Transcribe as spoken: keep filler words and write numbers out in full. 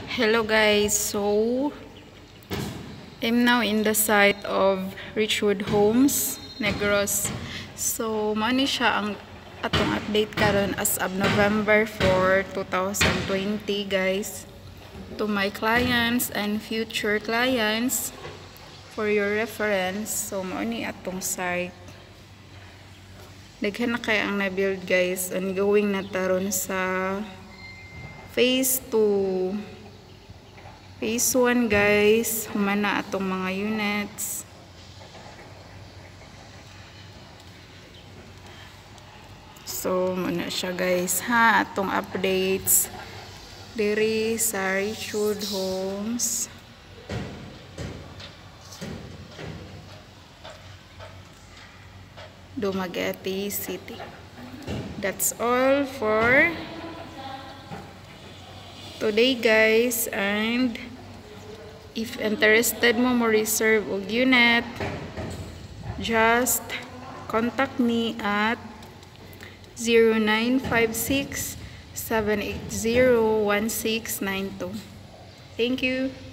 Hello guys, so I'm now in the site of Richwood Homes, Negros. So mani siya ang atong update karon as of November fourth, two thousand twenty guys. To my clients and future clients, for your reference, so mao ni atong site. Daghan na kay ang na-build guys, ongoing na taron sa phase two. Phase one guys, humana atong mga units. So, muna siya guys ha, atong updates diri sa Richwood Homes. Dumaguete City. That's all for today guys, and if interested mo mo reserve og unit, just contact me at zero nine five six, seven eight zero, one six nine two. Thank you.